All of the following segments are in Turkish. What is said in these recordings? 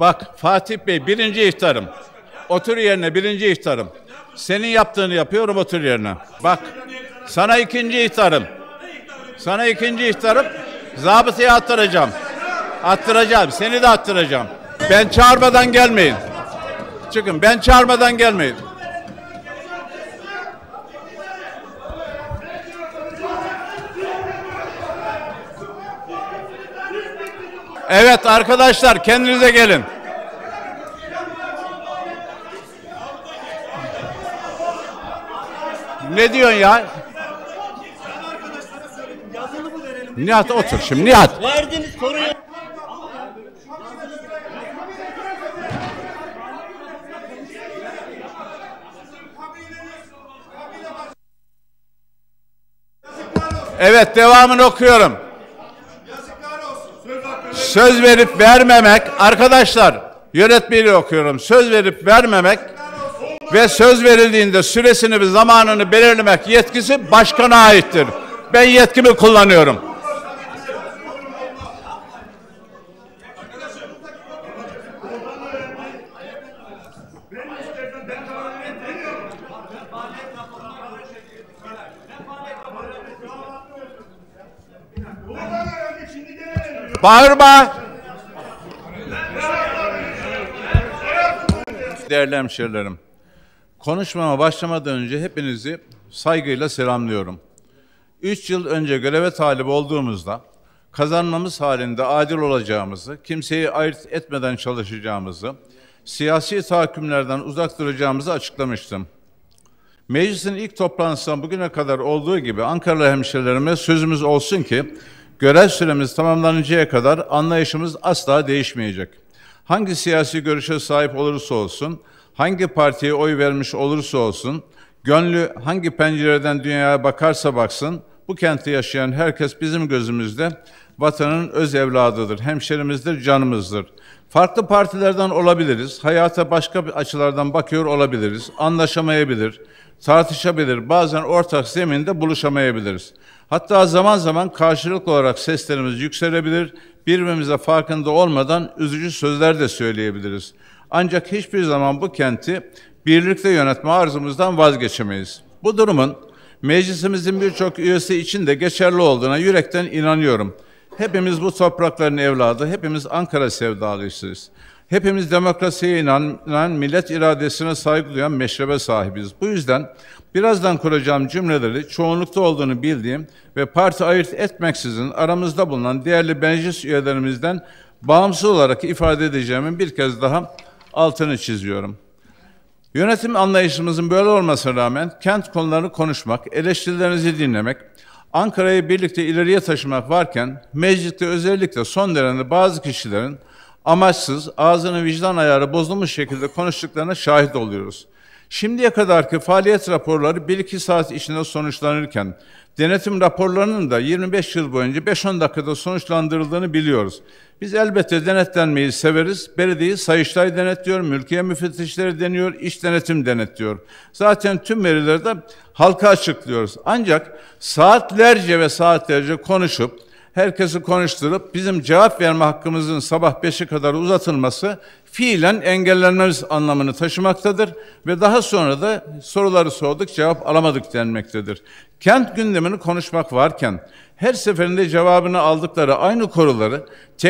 Bak Fatih Bey, birinci ihtarım. Otur yerine, birinci ihtarım. Senin yaptığını yapıyorum, otur yerine. Bak, sana ikinci ihtarım. Sana ikinci ihtarım. Zabıtaya attıracağım. Attıracağım, seni de attıracağım. Ben çağırmadan gelmeyin. Çıkın, ben çağırmadan gelmeyin. Evet arkadaşlar, kendinize gelin. Ne diyorsun ya? Nihat otur şimdi, Nihat. Verdiğiniz soruyu... Evet, devamını okuyorum. Söz verip vermemek, arkadaşlar, yönetmeliği okuyorum. Söz verip vermemek ve söz verildiğinde süresini ve zamanını belirlemek yetkisi başkana aittir. Ben yetkimi kullanıyorum. Bağırma. Değerli hemşerilerim, konuşmama başlamadan önce hepinizi saygıyla selamlıyorum. 3 yıl önce göreve talip olduğumuzda kazanmamız halinde adil olacağımızı, kimseyi ayırt etmeden çalışacağımızı, siyasi tahakkümlerden uzak duracağımızı açıklamıştım. Meclisin ilk toplantısından bugüne kadar olduğu gibi Ankaralı hemşerilerime sözümüz olsun ki, görev süremiz tamamlanıncaya kadar anlayışımız asla değişmeyecek. Hangi siyasi görüşe sahip olursa olsun, hangi partiye oy vermiş olursa olsun, gönlü hangi pencereden dünyaya bakarsa baksın, bu kentte yaşayan herkes bizim gözümüzde vatanın öz evladıdır, hemşerimizdir, canımızdır. Farklı partilerden olabiliriz, hayata başka bir açılardan bakıyor olabiliriz, anlaşamayabilir, tartışabilir, bazen ortak zeminde buluşamayabiliriz. Hatta zaman zaman karşılıklı olarak seslerimiz yükselebilir, birbirimize farkında olmadan üzücü sözler de söyleyebiliriz. Ancak hiçbir zaman bu kenti birlikte yönetme arzumuzdan vazgeçemeyiz. Bu durumun meclisimizin birçok üyesi için de geçerli olduğuna yürekten inanıyorum. Hepimiz bu toprakların evladı, hepimiz Ankara sevdalısıyız. Hepimiz demokrasiye inanan, millet iradesine saygı duyan meşrebe sahibiz. Bu yüzden birazdan kuracağım cümleleri çoğunlukta olduğunu bildiğim ve parti ayırt etmeksizin aramızda bulunan değerli meclis üyelerimizden bağımsız olarak ifade edeceğimin bir kez daha altını çiziyorum. Yönetim anlayışımızın böyle olmasına rağmen kent konularını konuşmak, eleştirilerinizi dinlemek, Ankara'yı birlikte ileriye taşımak varken mecliste özellikle son dönemde bazı kişilerin amaçsız, ağzının vicdan ayarı bozulmuş şekilde konuştuklarına şahit oluyoruz. Şimdiye kadarki faaliyet raporları 1-2 saat içinde sonuçlanırken, denetim raporlarının da 25 yıl boyunca 5-10 dakikada sonuçlandırıldığını biliyoruz. Biz elbette denetlenmeyi severiz. Belediyeyi Sayıştay denetliyor, mülkiye müfettişleri deniyor, iş denetim denetliyor. Zaten tüm verileri de halka açıklıyoruz. Ancak saatlerce ve saatlerce konuşup, herkesi konuşturup bizim cevap verme hakkımızın sabah 5'e kadar uzatılması fiilen engellenmemiz anlamını taşımaktadır ve daha sonra da soruları sorduk, cevap alamadık denmektedir. Kent gündemini konuşmak varken her seferinde cevabını aldıkları aynı konuları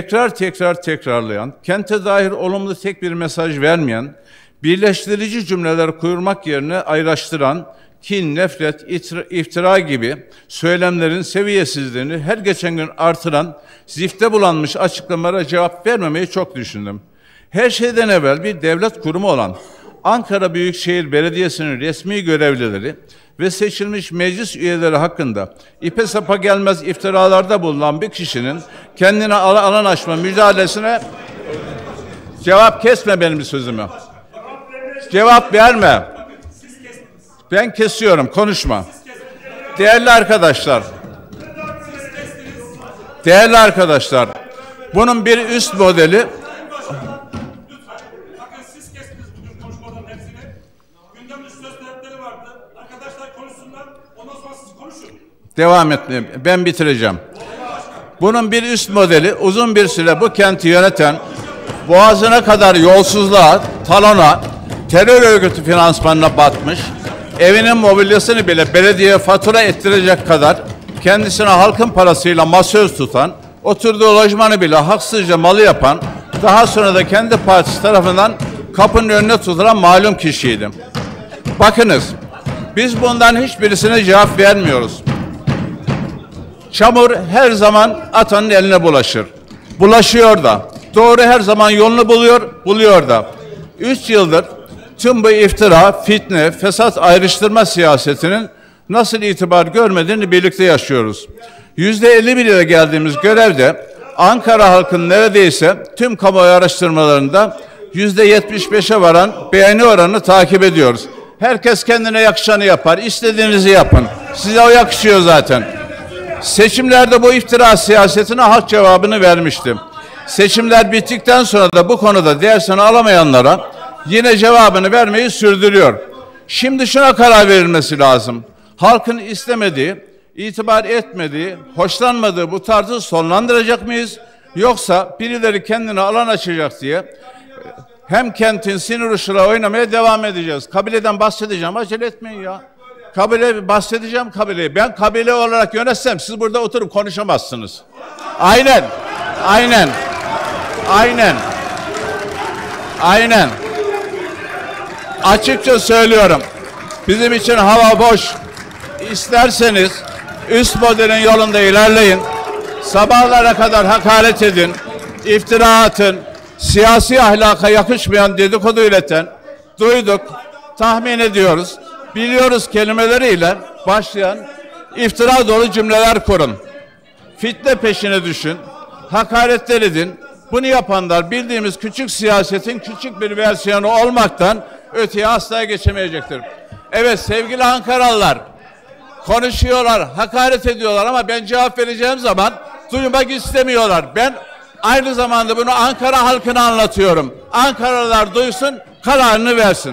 tekrarlayan, kente dair olumlu tek bir mesaj vermeyen, birleştirici cümleler kurmak yerine ayrıştıran, kin, nefret, iftira gibi söylemlerin seviyesizliğini her geçen gün artıran, zifte bulanmış açıklamalara cevap vermemeyi çok düşündüm. Her şeyden evvel bir devlet kurumu olan Ankara Büyükşehir Belediyesi'nin resmi görevlileri ve seçilmiş meclis üyeleri hakkında ipe sapa gelmez iftiralarda bulunan bir kişinin kendine alan açma müdahalesine cevap kesme benim sözümü. Cevap verme. Ben kesiyorum, konuşma. Değerli arkadaşlar, bunun bir üst modeli, bakın siz kestiniz bugün konuşmaların hepsini. Gündemde söz talepleri vardı. Arkadaşlar konuşsunlar, ondan sonra siz konuşun. Devam etmeyeyim, ben bitireceğim. Bunun bir üst modeli, uzun bir süre bu kenti yöneten boğazına kadar yolsuzluğa, talona, terör örgütü finansmanına batmış, evinin mobilyasını bile belediyeye fatura ettirecek kadar kendisine halkın parasıyla masöz tutan, oturduğu lojmanı bile haksızca malı yapan, daha sonra da kendi partisi tarafından kapının önüne tutulan malum kişiydim. Bakınız, biz bundan hiçbirisine cevap vermiyoruz. Çamur her zaman atanın eline bulaşır. Bulaşıyor da. Doğru her zaman yolunu buluyor da. 3 yıldır tüm bu iftira, fitne, fesat ayrıştırma siyasetinin nasıl itibar görmediğini birlikte yaşıyoruz. %51 ile geldiğimiz görevde Ankara halkının neredeyse tüm kamuoyu araştırmalarında %75'e varan beğeni oranını takip ediyoruz. Herkes kendine yakışanı yapar, istediğinizi yapın. Size o yakışıyor zaten. Seçimlerde bu iftira siyasetine halk cevabını vermişti. Seçimler bittikten sonra da bu konuda dersini alamayanlara yine cevabını vermeyi sürdürüyor. Şimdi şuna karar verilmesi lazım. Halkın istemediği, itibar etmediği, hoşlanmadığı bu tarzı sonlandıracak mıyız? Yoksa birileri kendine alan açacak diye hem kentin sinir uçları oynamaya devam edeceğiz. Kabileden bahsedeceğim, acele etmeyin ya. Bahsedeceğim kabileyi. Ben kabile olarak yönetsem siz burada oturup konuşamazsınız. Aynen. Aynen. Aynen. Aynen. Açıkça söylüyorum. Bizim için hava boş. İsterseniz üst modelin yolunda ilerleyin. Sabahlara kadar hakaret edin. İftira atın. Siyasi ahlaka yakışmayan dedikodu üreten duyduk, tahmin ediyoruz. Biliyoruz kelimeleriyle başlayan iftira dolu cümleler kurun. Fitne peşine düşün. Hakaretler edin. Bunu yapanlar bildiğimiz küçük siyasetin küçük bir versiyonu olmaktan öteye asla geçemeyecektir. Evet sevgili Ankaralılar, konuşuyorlar, hakaret ediyorlar ama ben cevap vereceğim zaman duymak istemiyorlar. Ben aynı zamanda bunu Ankara halkına anlatıyorum. Ankaralılar duysun, kararını versin.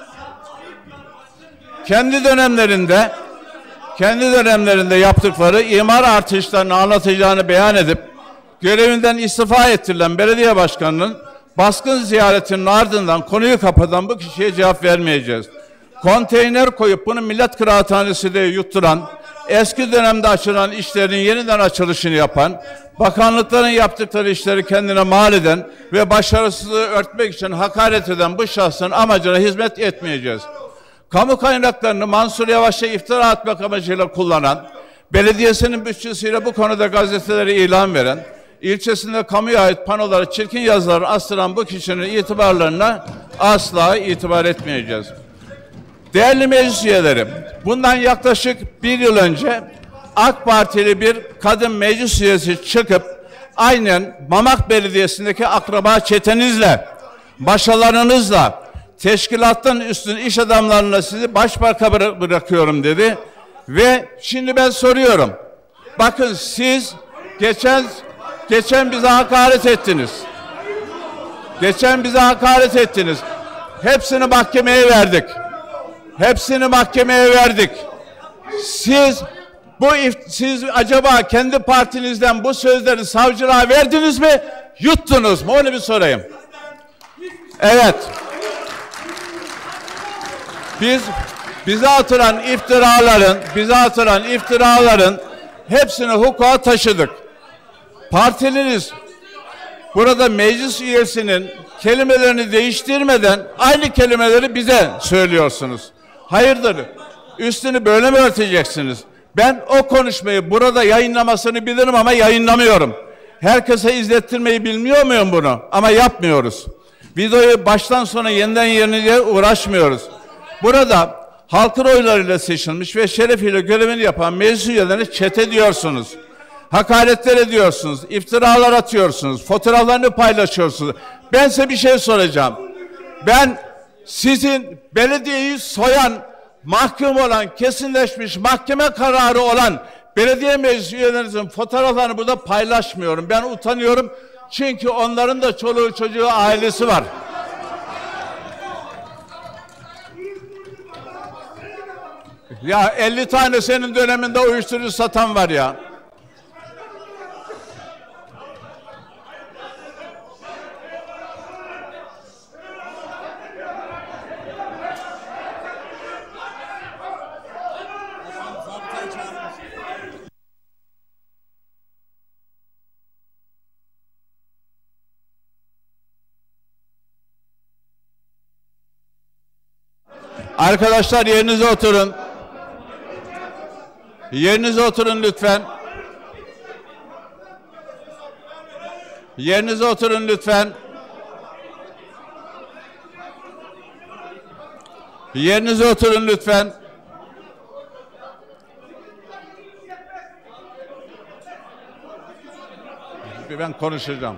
Kendi dönemlerinde yaptıkları imar artışlarını anlatacağını beyan edip görevinden istifa ettirilen belediye başkanının baskın ziyaretinin ardından konuyu kapatan bu kişiye cevap vermeyeceğiz. Konteyner koyup bunu millet kıraathanesi diye yutturan, eski dönemde açılan işlerin yeniden açılışını yapan, bakanlıkların yaptıkları işleri kendine mal eden ve başarısızlığı örtmek için hakaret eden bu şahsın amacına hizmet etmeyeceğiz. Kamu kaynaklarını Mansur Yavaş'a iftira atmak amacıyla kullanan, belediyesinin bütçesiyle bu konuda gazetelere ilan veren, ilçesinde kamuya ait panoları, çirkin yazıları astıran bu kişinin itibarlarına asla itibar etmeyeceğiz. Değerli meclis üyeleri, bundan yaklaşık 1 yıl önce AK Partili bir kadın meclis üyesi çıkıp aynen Mamak Belediyesi'ndeki akraba çetenizle, başalarınızla, teşkilattan üstün iş adamlarına sizi baş başa bırakıyorum dedi. Ve şimdi ben soruyorum. Bakın siz geçen bize hakaret ettiniz. Geçen bize hakaret ettiniz. Hepsini mahkemeye verdik. Hepsini mahkemeye verdik. Siz acaba kendi partinizden bu sözleri savcılığa verdiniz mi? Yuttunuz mu? Onu bir sorayım. Evet. Bize atılan iftiraların hepsini hukuka taşıdık. Partiliniz burada meclis üyesinin kelimelerini değiştirmeden aynı kelimeleri bize söylüyorsunuz. Hayırdır? Üstünü böyle mi örteceksiniz? Ben o konuşmayı burada yayınlamasını bilirim ama yayınlamıyorum. Herkese izlettirmeyi bilmiyor muyum bunu? Ama yapmıyoruz. Videoyu baştan sona yeniden yenileye uğraşmıyoruz. Burada halkın oylarıyla seçilmiş ve şerefiyle görevini yapan meclis üyelerine çete diyorsunuz. Hakaretler ediyorsunuz, iftiralar atıyorsunuz, fotoğraflarını paylaşıyorsunuz. Ben size bir şey soracağım. Ben sizin belediyeyi soyan, mahkum olan, kesinleşmiş mahkeme kararı olan belediye meclis üyelerinizin fotoğraflarını burada paylaşmıyorum. Ben utanıyorum çünkü onların da çoluğu çocuğu ailesi var. Ya 50 tane senin döneminde uyuşturucu satan var ya. Arkadaşlar yerinize oturun. Yerinize oturun lütfen. Yerinize oturun lütfen. Yerinize oturun lütfen. Ben konuşacağım.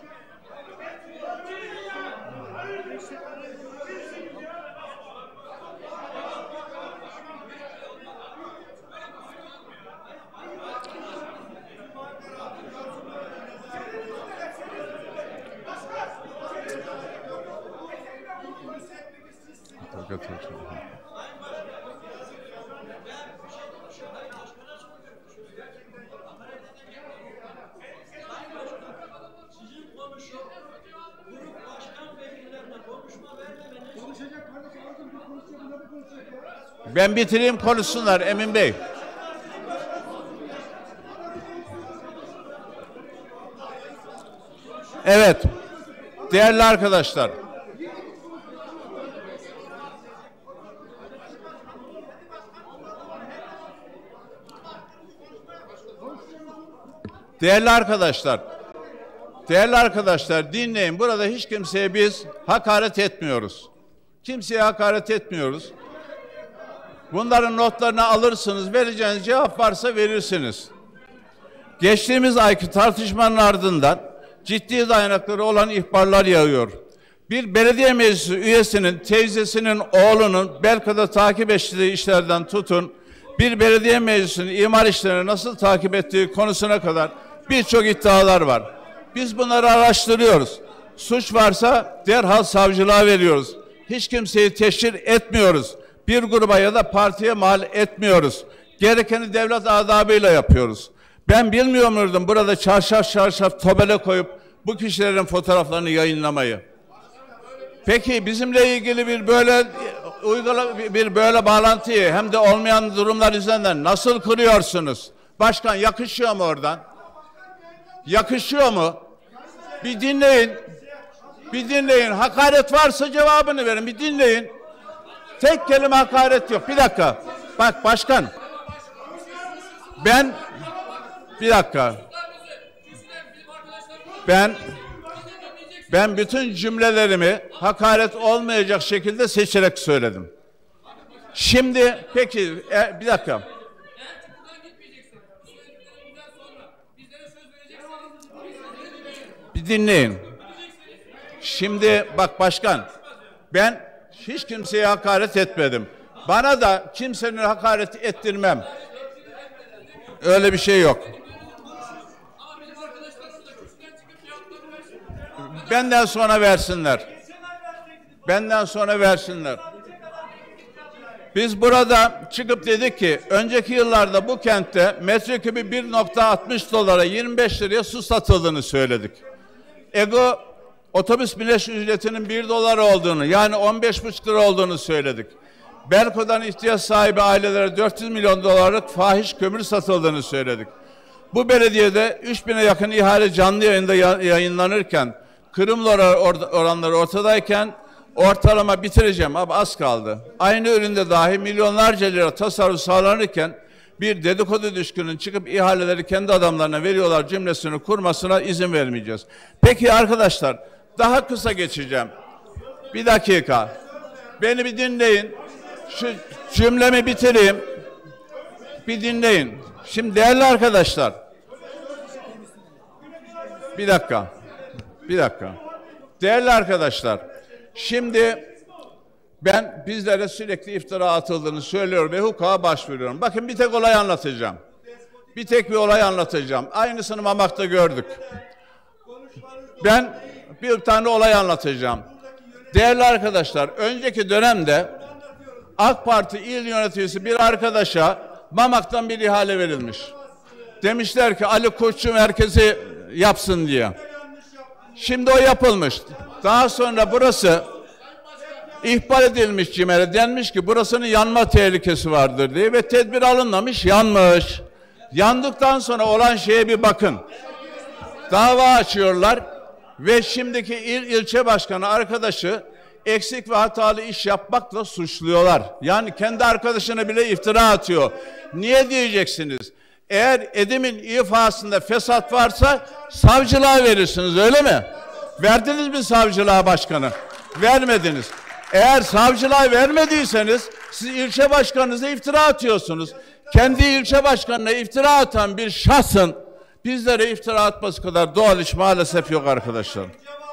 Ben bitireyim, konuşsunlar Emin Bey. Evet, değerli arkadaşlar. Değerli arkadaşlar dinleyin. Burada hiç kimseye biz hakaret etmiyoruz. Kimseye hakaret etmiyoruz. Bunların notlarını alırsınız, vereceğiniz cevap varsa verirsiniz. Geçtiğimiz ayki tartışmanın ardından ciddi dayanakları olan ihbarlar yağıyor. Bir belediye meclisi üyesinin teyzesinin oğlunun Belka'da takip ettiği işlerden tutun, bir belediye meclisinin imar işlerini nasıl takip ettiği konusuna kadar birçok iddialar var. Biz bunları araştırıyoruz. Suç varsa derhal savcılığa veriyoruz. Hiç kimseyi teşhir etmiyoruz. Bir gruba ya da partiye mal etmiyoruz. Gerekeni devlet adabıyla yapıyoruz. Ben bilmiyor muydum burada çarşaf tabela koyup bu kişilerin fotoğraflarını yayınlamayı? Peki bizimle ilgili bir böyle bağlantıyı hem de olmayan durumlar üzerinden nasıl kuruyorsunuz? Başkan yakışıyor mu oradan? Yakışıyor mu? Bir dinleyin. Bir dinleyin. Hakaret varsa cevabını verin. Bir dinleyin. Tek kelime hakaret yok. Bir dakika. Bak başkan. Bir dakika. Ben bütün cümlelerimi hakaret olmayacak şekilde seçerek söyledim. Şimdi peki bir dakika. Bir dinleyin. Şimdi bak başkan, ben hiç kimseye hakaret etmedim. Bana da kimsenin hakaret ettirmem. Öyle bir şey yok. Benden sonra versinler. Benden sonra versinler. Biz burada çıkıp dedik ki önceki yıllarda bu kentte metrekübü 1.60 dolara 25 liraya su satıldığını söyledik. Ego otobüs bilet ücretinin 1 dolar olduğunu, yani 15,5 lira olduğunu söyledik. Belko'dan ihtiyaç sahibi ailelere 400 milyon dolarlık fahiş kömür satıldığını söyledik. Bu belediyede 3000'e yakın ihale canlı yayında yayınlanırken, kırımlı oranları ortadayken ortalama bitireceğim abi az kaldı. Aynı üründe dahi milyonlarca lira tasarruf sağlanırken bir dedikodu düşkünün çıkıp ihaleleri kendi adamlarına veriyorlar cümlesini kurmasına izin vermeyeceğiz. Peki arkadaşlar daha kısa geçeceğim. Bir dakika. Beni bir dinleyin. Şu cümlemi bitireyim. Bir dinleyin. Şimdi değerli arkadaşlar. Bir dakika. Değerli arkadaşlar. Şimdi ben bizlere sürekli iftira atıldığını söylüyorum ve hukuka başvuruyorum. Bakın bir tek olay anlatacağım. Bir olay anlatacağım. Aynısını Mamak'ta gördük. Ben bir tane olay anlatacağım. Değerli arkadaşlar, önceki dönemde AK Parti il yöneticisi bir arkadaşa Mamak'tan bir ihale verilmiş. Demişler ki Ali Koç'u merkezi yapsın diye. Şimdi o yapılmış. Daha sonra burası ihbar edilmiş CİMER'e, denmiş ki burasının yanma tehlikesi vardır diye ve tedbir alınmamış, yanmış. Yandıktan sonra olan şeye bir bakın. Dava açıyorlar ve şimdiki ilçe başkanı arkadaşı eksik ve hatalı iş yapmakla suçluyorlar. Yani kendi arkadaşına bile iftira atıyor. Niye diyeceksiniz? Eğer Edim'in ifasında fesat varsa savcılığa verirsiniz, öyle mi? Verdiniz mi savcılığa başkanı? Vermediniz. Eğer savcılığa vermediyseniz siz ilçe başkanınıza iftira atıyorsunuz. Kendi ilçe başkanına iftira atan bir şahsın bizlere iftira atması kadar doğal iş maalesef yok arkadaşlar.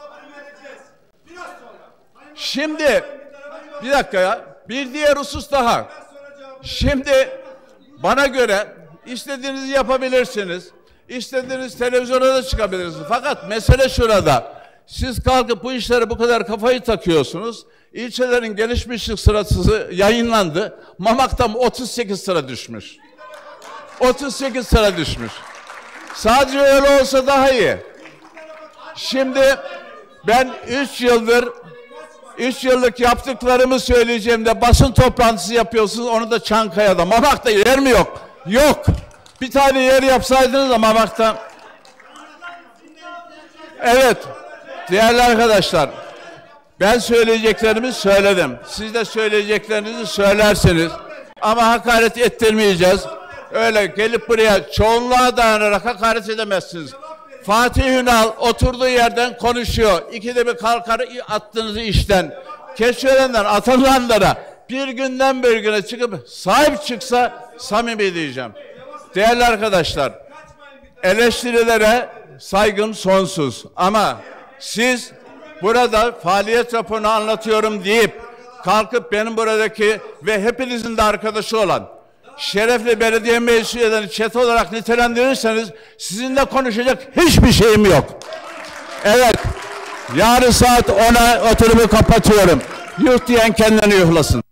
Şimdi bir dakika ya, bir diğer husus daha. Şimdi bana göre istediğinizi yapabilirsiniz. İstediğiniz televizyona da çıkabilirsiniz. Fakat mesele şurada. Siz kalkıp bu işlere bu kadar kafayı takıyorsunuz. İlçelerin gelişmişlik sırası yayınlandı. Mamak'tan 38 sıra düşmüş. 38 sıra düşmüş. Sadece öyle olsa daha iyi. Şimdi ben 3 yıllık yaptıklarımı söyleyeceğim de basın toplantısı yapıyorsunuz, onu da Çankaya'da. Mamak'ta yer mi yok? Yok. Bir tane yer yapsaydınız da Mamak'ta. Evet. Değerli arkadaşlar, ben söyleyeceklerimi söyledim. Siz de söyleyeceklerinizi söylersiniz. Ama hakaret ettirmeyeceğiz. Öyle gelip buraya çoğunluğa dayanarak hakaret edemezsiniz. Fatih Ünal oturduğu yerden konuşuyor. İkide bir kalkar attığınızı işten. Keçiören'den atananlara bir günden bir güne çıkıp sahip çıksa samimi diyeceğim. Değerli arkadaşlar, eleştirilere saygım sonsuz. Ama siz burada faaliyet raporunu anlatıyorum deyip kalkıp benim buradaki ve hepinizin de arkadaşı olan şerefli belediye meclis üyelerini çete olarak nitelendirirseniz sizinle konuşacak hiçbir şeyim yok. Evet, yarın saat 10'a oturumu kapatıyorum. Yuh diyen kendini yuhlasın.